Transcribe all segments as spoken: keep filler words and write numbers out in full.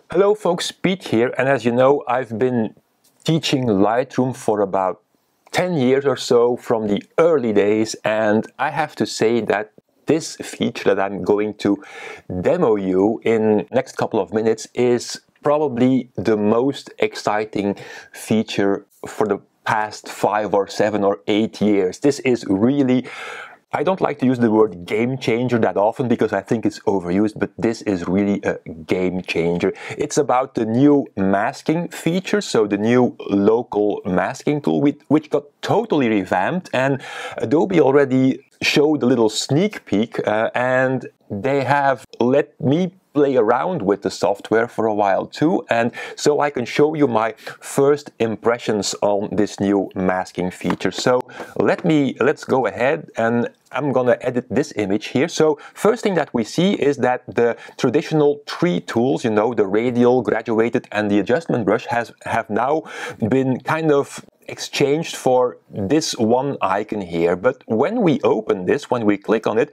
Hello folks, Pete here, and as you know, I've been teaching Lightroom for about ten years or so from the early days, and I have to say that this feature that I'm going to demo you in next couple of minutes is probably the most exciting feature for the past five or seven or eight years. This is really, I don't like to use the word game changer that often because I think it's overused, but this is really a game changer. It's about the new masking feature, so the new local masking tool, which got totally revamped, and Adobe already showed a little sneak peek, uh, and they have let me play around with the software for a while too, and so I can show you my first impressions on this new masking feature. So let me let's go ahead, and I'm gonna edit this image here. So first thing that we see is that the traditional three tools, you know, the radial, graduated, and the adjustment brush has have now been kind of exchanged for this one icon here. But when we open this, when we click on it,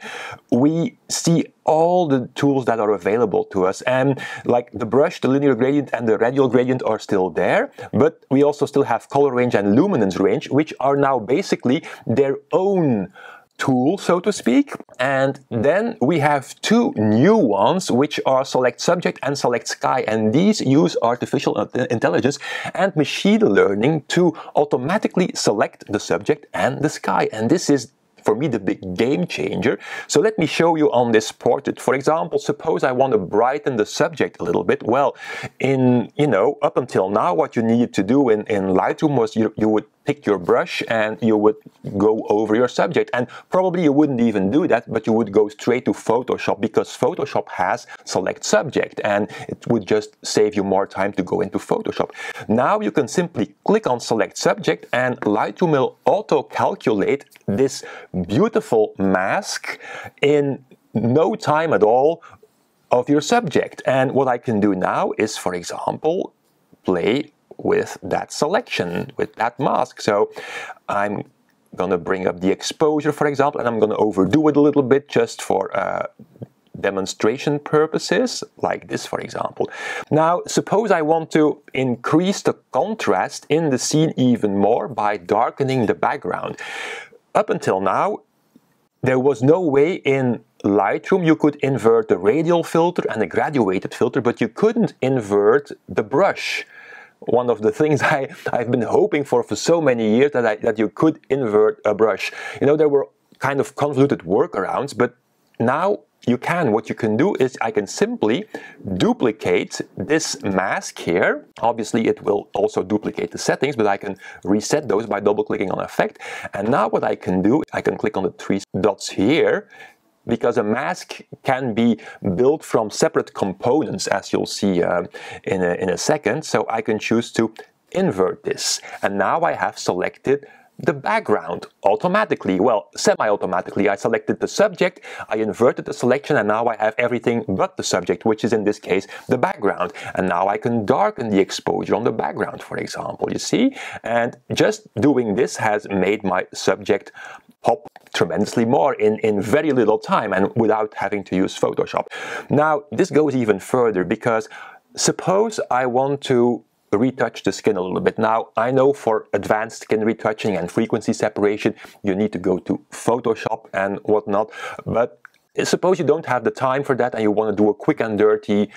we see all the tools that are available to us, and like the brush, the linear gradient, and the radial gradient are still there, but we also still have color range and luminance range, which are now basically their own tool, so to speak. And then we have two new ones, which are select subject and select sky, and these use artificial intelligence and machine learning to automatically select the subject and the sky, and this is for me the big game changer. So let me show you on this portrait. For example, suppose I want to brighten the subject a little bit. Well, in, you know, up until now, what you needed to do in, in Lightroom was you, you would pick your brush and you would go over your subject, and probably you wouldn't even do that, but you would go straight to Photoshop because Photoshop has select subject, and it would just save you more time to go into Photoshop. Now you can simply click on select subject, and Lightroom will auto calculate this beautiful mask in no time at all of your subject. And what I can do now is, for example, play with that selection, with that mask. So I'm gonna bring up the exposure, for example, and I'm gonna overdo it a little bit just for uh, demonstration purposes, like this, for example. Now, suppose I want to increase the contrast in the scene even more by darkening the background. Up until now, there was no way in Lightroom you could invert the radial filter and the graduated filter, but you couldn't invert the brush. One of the things I, I've been hoping for for so many years, that, I, that you could invert a brush. You know, there were kind of convoluted workarounds, but now you can. What you can do is I can simply duplicate this mask here. Obviously, it will also duplicate the settings, but I can reset those by double-clicking on Effect. And now what I can do, I can click on the three dots here, because a mask can be built from separate components, as you'll see uh, in, a, in a second. So I can choose to invert this. And now I have selected the background automatically. Well, semi-automatically. I selected the subject, I inverted the selection, and now I have everything but the subject, which is in this case the background. And now I can darken the exposure on the background, for example, you see? And just doing this has made my subject pop tremendously more in, in very little time and without having to use Photoshop. Now, this goes even further, because suppose I want to retouch the skin a little bit. Now, I know for advanced skin retouching and frequency separation, you need to go to Photoshop and whatnot, but suppose you don't have the time for that and you want to do a quick and dirty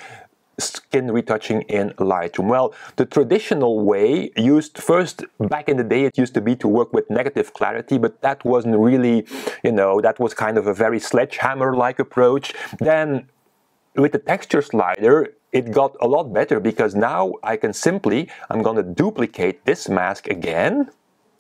skin retouching in Lightroom. Well, the traditional way used first, back in the day, it used to be to work with negative clarity, but that wasn't really, you know, that was kind of a very sledgehammer-like approach. Then with the texture slider, it got a lot better, because now I can simply, I'm going to duplicate this mask again,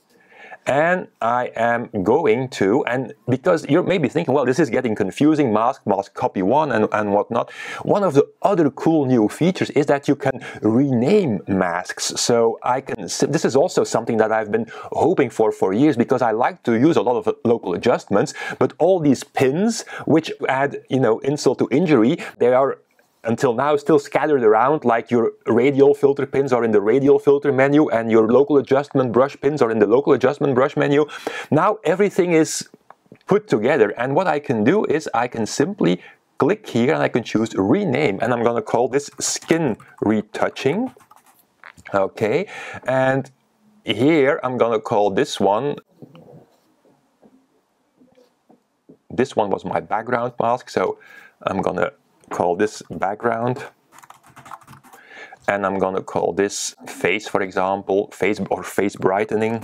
and I am going to, and because you're maybe thinking, well, this is getting confusing, mask, mask, copy one, and, and whatnot. One of the other cool new features is that you can rename masks. So I can, this is also something that I've been hoping for for years, because I like to use a lot of local adjustments, but all these pins, which add, you know, insult to injury, they are until now still scattered around, like your radial filter pins are in the radial filter menu and your local adjustment brush pins are in the local adjustment brush menu. Now everything is put together, and what I can do is I can simply click here and I can choose rename, and I'm going to call this skin retouching. Okay, and here I'm going to call this one, this one was my background mask, so I'm going to call this background. And I'm going to call this face, for example, face or face brightening.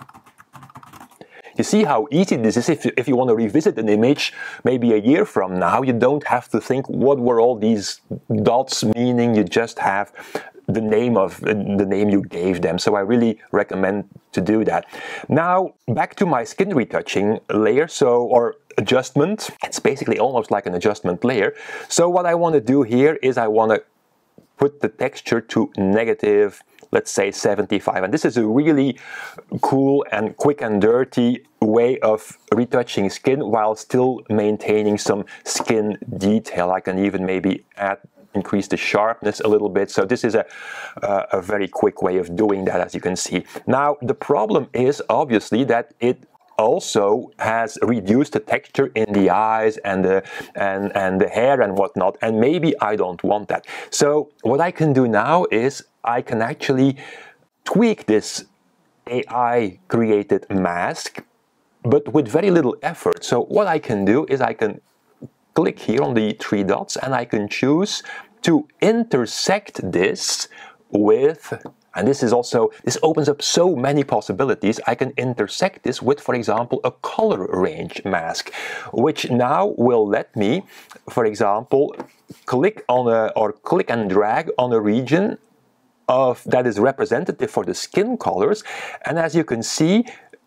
You see how easy this is. If you, if you want to revisit an image maybe a year from now, you don't have to think what were all these dots meaning. You just have the name of the name you gave them. So I really recommend to do that. Now back to my skin retouching layer, so or adjustment. It's basically almost like an adjustment layer. So what I want to do here is I want to put the texture to negative, let's say seventy-five. And this is a really cool and quick and dirty way of retouching skin while still maintaining some skin detail. I can even maybe add, increase the sharpness a little bit. So this is a, uh, a very quick way of doing that, as you can see. Now, the problem is obviously that it also has reduced the texture in the eyes and the and and the hair and whatnot, and maybe I don't want that. So what I can do now is I can actually tweak this A I created mask, but with very little effort. So what I can do is I can click here on the three dots and I can choose to intersect this with, and this is also, this opens up so many possibilities. I can intersect this with, for example, a color range mask, which now will let me, for example, click on a, or click and drag on a region of that is representative for the skin colors. And as you can see,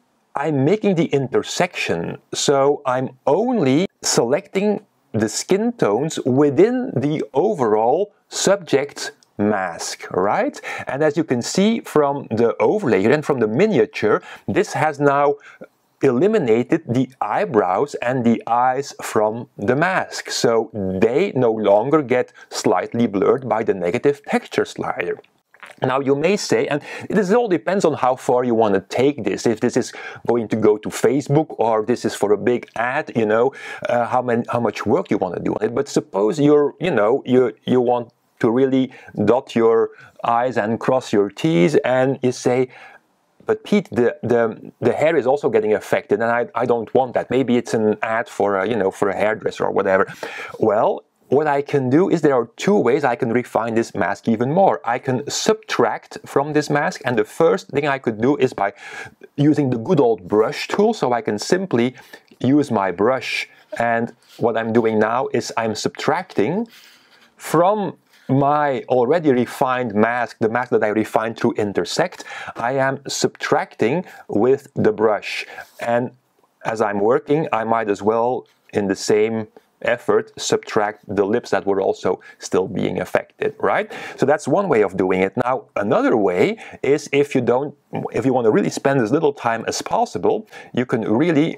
I'm making the intersection. So I'm only selecting the skin tones within the overall subject mask, right? And as you can see from the overlay and from the miniature, this has now eliminated the eyebrows and the eyes from the mask. So they no longer get slightly blurred by the negative texture slider. Now you may say, and this all depends on how far you want to take this, if this is going to go to Facebook or this is for a big ad, you know, uh, how, many, how much work you want to do on it. But suppose you're, you know, you, you want to really dot your I's and cross your T's, and you say, but Pete, the, the, the hair is also getting affected, and I, I don't want that. Maybe it's an ad for a, you know, for a hairdresser or whatever. Well, what I can do is there are two ways I can refine this mask even more. I can subtract from this mask, and the first thing I could do is by using the good old brush tool. So I can simply use my brush, and what I'm doing now is I'm subtracting from my already refined mask, the mask that I refined through intersect. I am subtracting with the brush, and as I'm working, I might as well, in the same effort, subtract the lips that were also still being affected, right? So that's one way of doing it. Now, another way is if you don't, if you want to really spend as little time as possible, you can really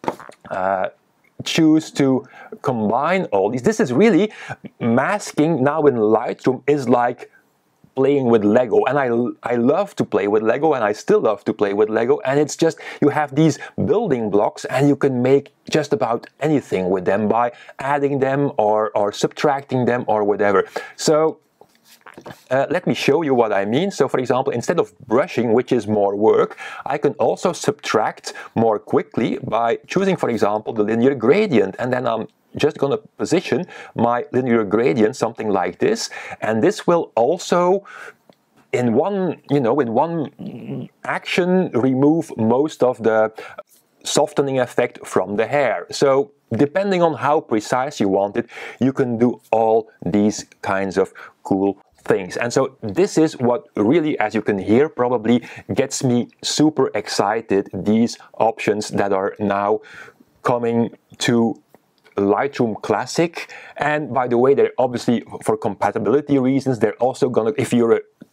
uh, choose to combine all these. This is really masking now in Lightroom is like playing with Lego, and I, I love to play with Lego, and I still love to play with Lego, and it's just, you have these building blocks and you can make just about anything with them by adding them or, or subtracting them or whatever. So Uh, let me show you what I mean. So for example, instead of brushing, which is more work, I can also subtract more quickly by choosing, for example, the linear gradient, and then I'm just going to position my linear gradient something like this, and this will also in one, you know, in one action remove most of the softening effect from the hair. So depending on how precise you want it, you can do all these kinds of cool things. And so this is what really, as you can hear, probably gets me super excited, these options that are now coming to Lightroom Classic. And by the way, they're obviously, for compatibility reasons, they're also gonna, if you're a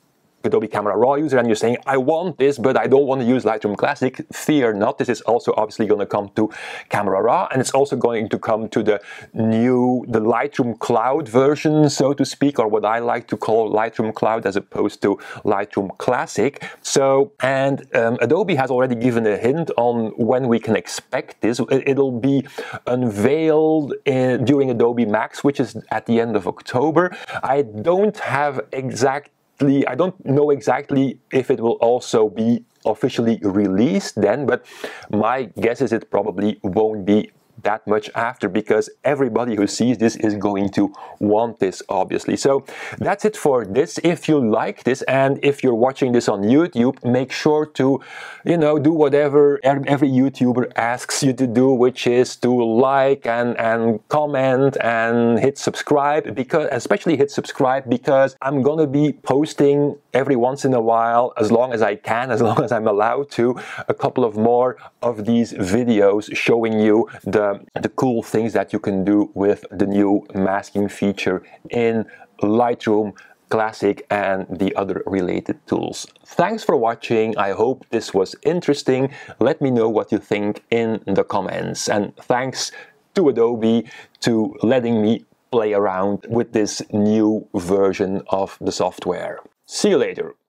Adobe Camera Raw user and you're saying, I want this, but I don't want to use Lightroom Classic, fear not. This is also obviously going to come to Camera Raw, and it's also going to come to the new, the Lightroom Cloud version, so to speak, or what I like to call Lightroom Cloud as opposed to Lightroom Classic. So, and um, Adobe has already given a hint on when we can expect this. It'll be unveiled in, during Adobe Max, which is at the end of October. I don't have exact I don't know exactly if it will also be officially released then, but my guess is it probably won't be that much after, because everybody who sees this is going to want this, obviously. So that's it for this. If you like this, and if you're watching this on YouTube, make sure to, you know, do whatever every YouTuber asks you to do, which is to like and and comment and hit subscribe, because especially hit subscribe, because I'm gonna be posting every once in a while, as long as I can, as long as I'm allowed to, a couple of more of these videos showing you the the cool things that you can do with the new masking feature in Lightroom Classic and the other related tools. Thanks for watching. I hope this was interesting. Let me know what you think in the comments. And thanks to Adobe to letting me play around with this new version of the software. See you later.